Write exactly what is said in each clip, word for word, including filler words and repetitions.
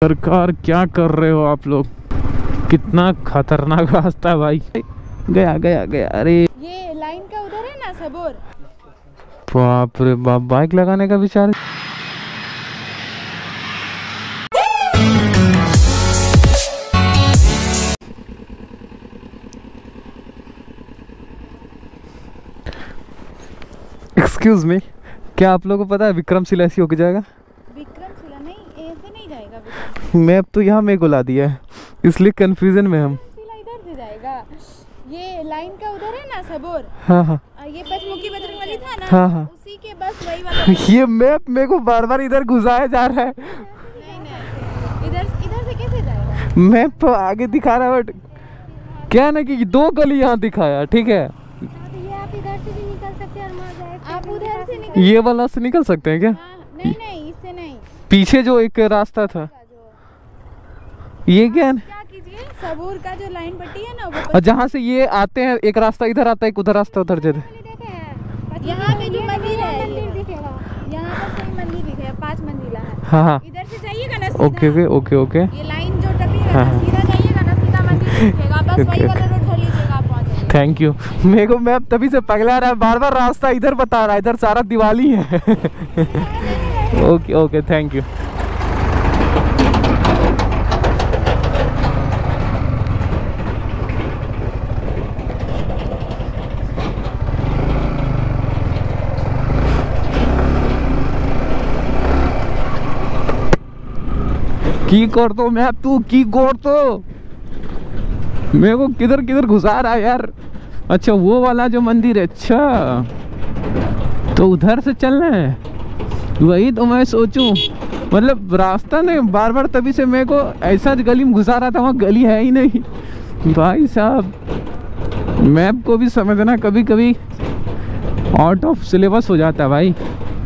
सरकार क्या कर रहे हो आप लोग? कितना खतरनाक रास्ता है भाई। गया गया गया। अरे ये लाइन का उधर है ना सबोर। बाप रे बाप, बाइक लगाने का विचार। एक्सक्यूज मी, क्या आप लोगों को पता है विक्रमशिला ऐसी होके जाएगा? विक्रमशिला नहीं, ऐसे नहीं जाएगा। मैप तो यहाँ मेरे को ला दिया है, इसलिए कंफ्यूजन में हम। इधर से जाएगा। ये लाइन का उधर है ना सबोर। हाँ हाँ ये पंचमुखी बजरंगबली था ना। हाँ हाँ उसी के बस वही वाला। ये मैप मेरे को बार बार इधर घुसाया जा रहा है। नहीं नहीं, इधर इधर से कैसे जाएगा? मैप तो आगे दिखा रहा है बट क्या है ना कि दो गली यहाँ दिखाया, ठीक है। ये आप इधर से भी निकल सकते हैं और वहाँ जाए। आप उधर से निकल। ये वाला से निकल सकते हैं क्या? नहीं नहीं, इससे नहीं। पीछे जो एक रास्ता था, ये क्या है? क्या कीजिए, सबूर का जो लाइन पट्टी है ना वो। और जहाँ से ये आते हैं, एक रास्ता इधर आता है, एक उधर रास्ता उधर जाते। यहाँ पे जो मंदिर है, मंदिर दिखेगा। यहाँ पर सही मंदिर दिखेगा, पांच मंजिला है। हाँ हाँ इधर से जाइएगा ना सीधा। Okay okay okay okay. ये लाइन जो टपकेगा ना, सीधा जाइएगा ना, सीधा मंदिर दिखेगा। बस वही वाला रोड धर लीजिएगा, आप पहुंच जाएंगे। Thank you. मेरे को मैप तभी से पगला रहा है, बार बार रास्ता इधर बता रहा है, इधर सारा दिवाली है। Okay okay thank you. की कर तो मैप, तू की कर तो मेरे को किधर किधर घुसा रहा है यार। अच्छा वो वाला जो मंदिर है, अच्छा तो उधर से चलना है। वही तो मैं सोचूं, मतलब रास्ता ने बार बार तभी से मेरे को ऐसा गली में घुसा रहा था, वहाँ गली है ही नहीं। भाई साहब मैप को भी समझना कभी कभी आउट ऑफ सिलेबस हो जाता है भाई।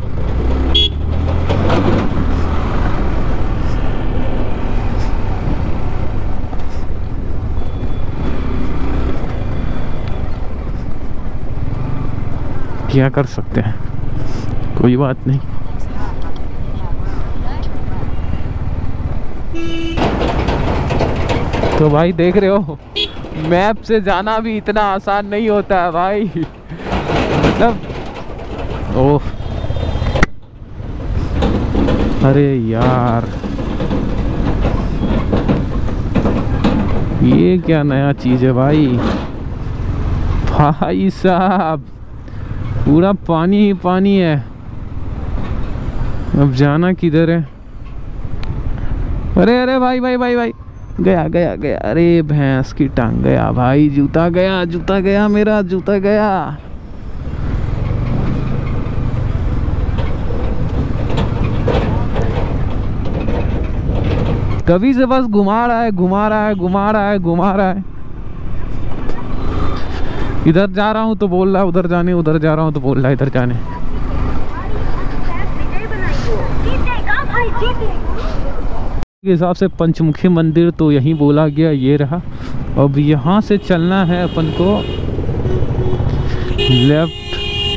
क्या कर सकते हैं, कोई बात नहीं। तो भाई देख रहे हो, मैप से जाना भी इतना आसान नहीं होता है भाई। मतलब ओह अरे यार, ये क्या नया चीज है भाई। भाई साहब पूरा पानी ही पानी है। अब जाना किधर है? अरे अरे भाई भाई भाई भाई, गया गया गया। अरे भैंस की टांग, गया भाई, जूता गया, जूता गया, मेरा जूता गया। कभी से बस घुमा रहा है घुमा रहा है घुमा रहा है घुमा रहा है। इधर जा रहा हूँ तो बोल रहा है उधर जाने, उधर जा रहा हूँ तो बोल रहा है इधर जाने। के हिसाब से पंचमुखी मंदिर तो यहीं बोला गया, ये रहा। अब यहाँ से चलना है अपन को लेफ्ट,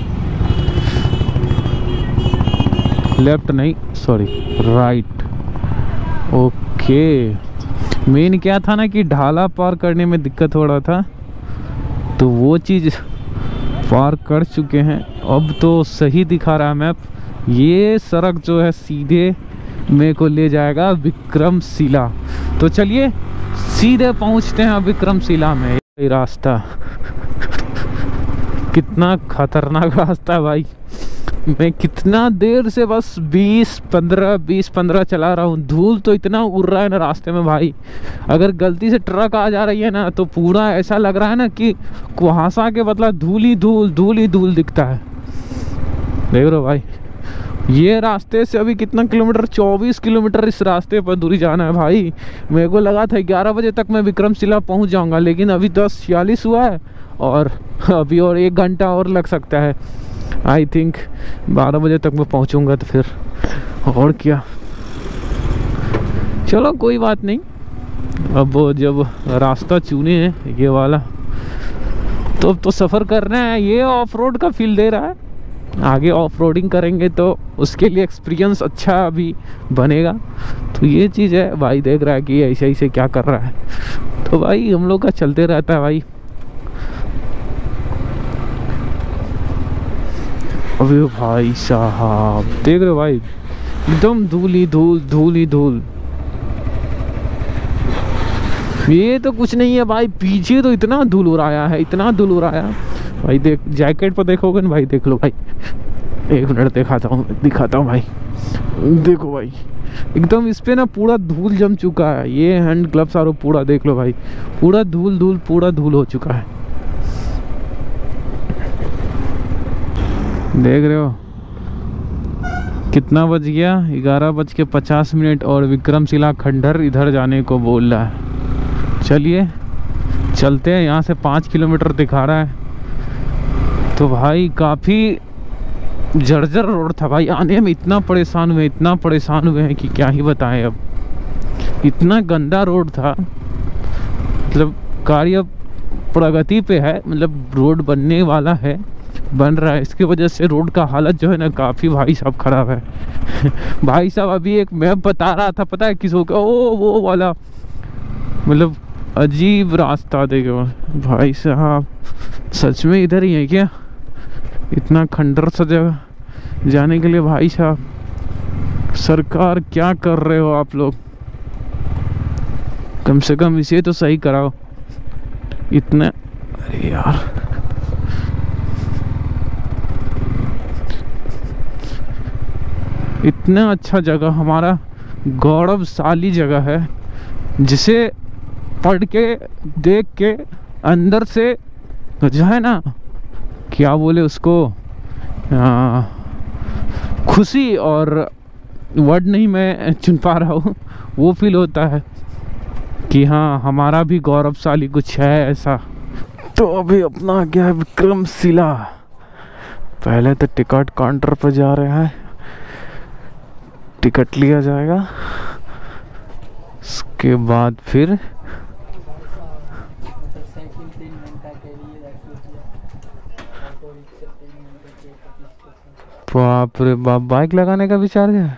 लेफ्ट नहीं सॉरी राइट। ओके, मेन क्या था ना कि ढाला पार करने में दिक्कत हो रहा था, तो वो चीज़ पार कर चुके हैं। अब तो सही दिखा रहा है मैप। ये सड़क जो है सीधे मेरे को ले जाएगा विक्रमशिला। तो चलिए सीधे पहुंचते हैं विक्रमशिला में। ये रास्ता कितना खतरनाक रास्ता है भाई। मैं कितना देर से बस बीस पंद्रह बीस पंद्रह चला रहा हूँ। धूल तो इतना उड़ रहा है ना रास्ते में भाई, अगर गलती से ट्रक आ जा रही है ना तो पूरा ऐसा लग रहा है ना कि कुहासा के बदला धूल ही धूल धूल ही धूल दिखता है। देख रहे हो भाई, ये रास्ते से अभी कितना किलोमीटर, चौबीस किलोमीटर इस रास्ते पर दूरी जाना है भाई। मेरे को लगा था ग्यारह बजे तक मैं विक्रमशिला पहुँच जाऊँगा, लेकिन अभी दस छियालीस हुआ है और अभी और एक घंटा और लग सकता है। आई थिंक बारह बजे तक मैं पहुंचूंगा तो फिर और क्या। चलो कोई बात नहीं। अब जब रास्ता चुने हैं ये वाला, तो अब तो सफ़र करना है। ये ऑफ रोड का फील दे रहा है, आगे ऑफ रोडिंग करेंगे तो उसके लिए एक्सपीरियंस अच्छा अभी बनेगा। तो ये चीज़ है भाई, देख रहा है कि ऐसे ऐसे क्या कर रहा है। तो भाई हम लोग का चलते रहता है भाई। अबे भाई साहब देख रहे हो भाई, एकदम धूल ही धूल, धूल ही धूल। ये तो कुछ नहीं है भाई, पीछे तो इतना धूल उड़ाया है, इतना धूल उड़ाया भाई। देख जैकेट पर देखोगे ना भाई, देख लो भाई, एक मिनट दिखाता हूँ दिखाता हूँ भाई। देखो भाई एकदम इस पे ना पूरा धूल जम चुका है। ये हैंड ग्लव्स और पूरा देख लो भाई, पूरा धूल धूल पूरा धूल हो चुका है। देख रहे हो कितना बज गया, ग्यारह बज के पचास मिनट और विक्रमशिला खंडहर इधर जाने को बोल रहा है। चलिए चलते हैं, यहाँ से पाँच किलोमीटर दिखा रहा है। तो भाई काफ़ी जर्जर रोड था भाई, आने में इतना परेशान हुए इतना परेशान हुए हैं कि क्या ही बताएं। अब इतना गंदा रोड था, मतलब कार्य प्रगति पे है, मतलब रोड बनने वाला है, बन रहा है। इसकी वजह से रोड का हालत जो है ना काफ़ी भाई साहब ख़राब है। भाई साहब अभी एक मैप बता रहा था, पता है किसको, ओ वो वाला, मतलब अजीब रास्ता देखो भाई साहब। सच में इधर ही है क्या इतना खंडर सा जगह जाने के लिए? भाई साहब सरकार क्या कर रहे हो आप लोग, कम से कम इसे तो सही कराओ। इतना अरे यार इतना अच्छा जगह, हमारा गौरवशाली जगह है, जिसे पढ़ के देख के अंदर से जो है ना, क्या बोले उसको, आ, खुशी और वर्ड नहीं मैं चुन पा रहा हूँ, वो फील होता है कि हाँ हमारा भी गौरवशाली कुछ है ऐसा। तो अभी अपना क्या है विक्रमशिला, पहले तो टिकट काउंटर पर जा रहे हैं, टिकट लिया जाएगा, उसके बाद फिर बाप रे बाप, बाइक लगाने का विचार है।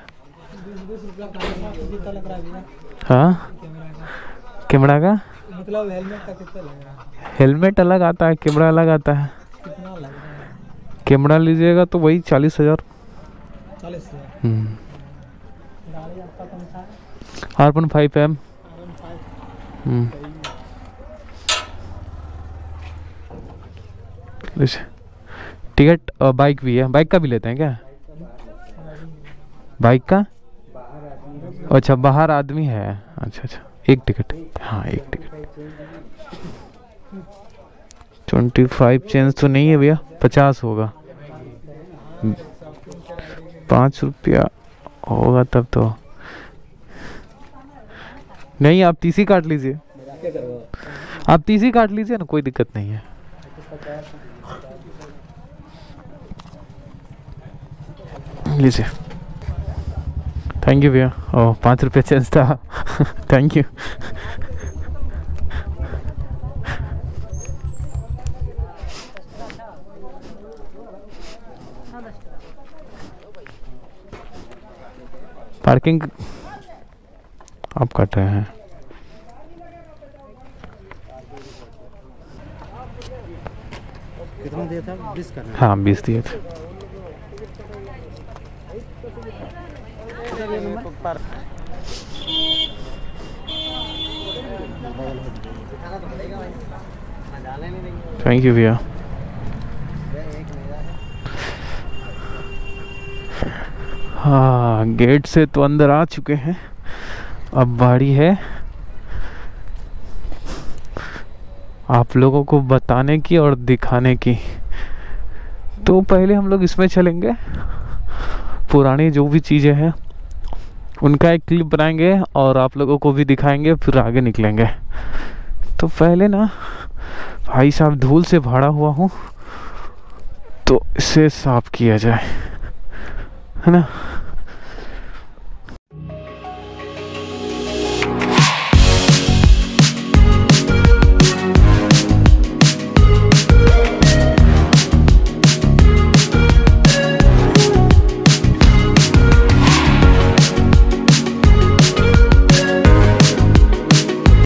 हाँ कैमरा का मतलब हेलमेट का कितना लग रहा है? हेलमेट अलग आता है, कैमरा अलग आता है। कितना लग रहा है? कैमरा लीजिएगा तो वही चालीस हजार। चालीस हजार। हम्म गाड़ी आपका कौन सा है? R one five M. हम्म टिकट और बाइक भी है, बाइक का भी लेते हैं क्या? बाइक का अच्छा बाहर आदमी है, अच्छा अच्छा एक टिकट, हाँ एक टिकट। ट्वेंटी फाइव चेंज तो नहीं है भैया, पचास होगा, पाँच रुपया होगा तब तो। नहीं आप तीसी काट लीजिए, आप तीसी काट लीजिए ना, कोई दिक्कत नहीं है। लीजिए, थैंक यू भैया। ओह पाँच रुपये चेंज था। Thank you. पार्किंग आप काट रहे हैं? कितना दिया था? बीस का। हाँ बीस दिए थे। थैंक यू भैया। हाँ गेट से तो अंदर आ चुके हैं, अब बारी है आप लोगों को बताने की और दिखाने की। तो पहले हम लोग इसमें चलेंगे, पुरानी जो भी चीज़ें हैं उनका एक क्लिप बनाएंगे और आप लोगों को भी दिखाएंगे, फिर आगे निकलेंगे। तो पहले ना भाई साहब धूल से भरा हुआ हूँ, तो इसे साफ किया जाए, है ना।